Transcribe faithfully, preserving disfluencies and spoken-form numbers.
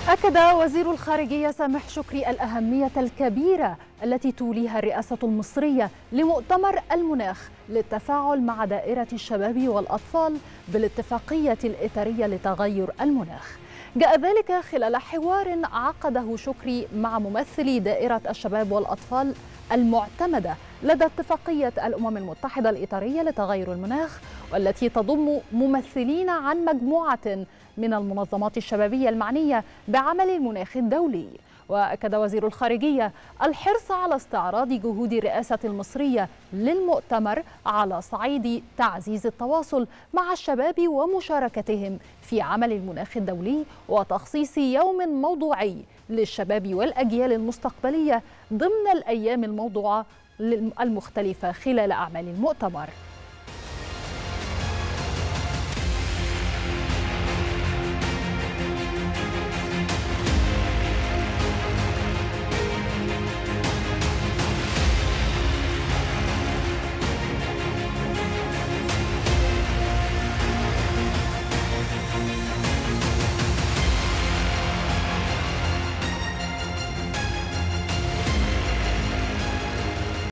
أكد وزير الخارجية سامح شكري الأهمية الكبيرة التي توليها الرئاسة المصرية لمؤتمر المناخ للتفاعل مع دائرة الشباب والأطفال بالاتفاقية الإطارية لتغير المناخ. جاء ذلك خلال حوار عقده شكري مع ممثلي دائرة الشباب والأطفال المعتمدة لدى اتفاقية الأمم المتحدة الإطارية لتغير المناخ، والتي تضم ممثلين عن مجموعة من المنظمات الشبابية المعنية بعمل المناخ الدولي. وأكد وزير الخارجية الحرص على استعراض جهود الرئاسة المصرية للمؤتمر على صعيد تعزيز التواصل مع الشباب ومشاركتهم في عمل المناخ الدولي، وتخصيص يوم موضوعي للشباب والأجيال المستقبلية ضمن الأيام الموضوعة المختلفة خلال أعمال المؤتمر.